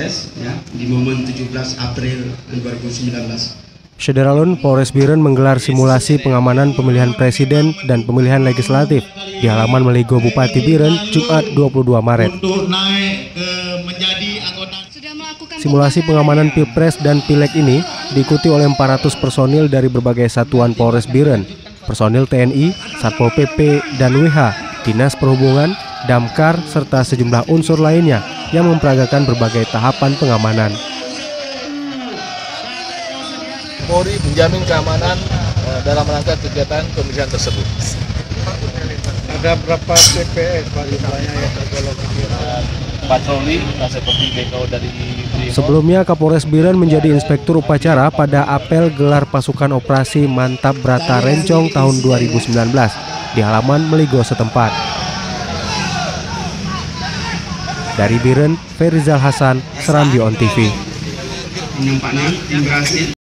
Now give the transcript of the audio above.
Polres ya di momen 17 April 2019. Syederalun Polres Biren menggelar simulasi pengamanan pemilihan presiden dan pemilihan legislatif di halaman Meligo Bupati Biren Jumat 22 Maret. Simulasi pengamanan Pilpres dan Pileg ini diikuti oleh 400 personil dari berbagai satuan Polres Biren, personil TNI, Satpol PP, dan WH, Dinas Perhubungan, Damkar, serta sejumlah unsur lainnya yang memperagakan berbagai tahapan pengamanan. Polri menjamin keamanan dalam rangka kegiatan pemilihan tersebut. Ada berapa TPS Pak jumlahnya yang tergolong patroli seperti BKO dari Sebelumnya Kapolres Biren menjadi inspektur upacara pada apel gelar pasukan operasi Mantap Brata Rencong tahun 2019 di halaman Meligo setempat. Dari Biren, Ferizal Hasan, Serambi On TV.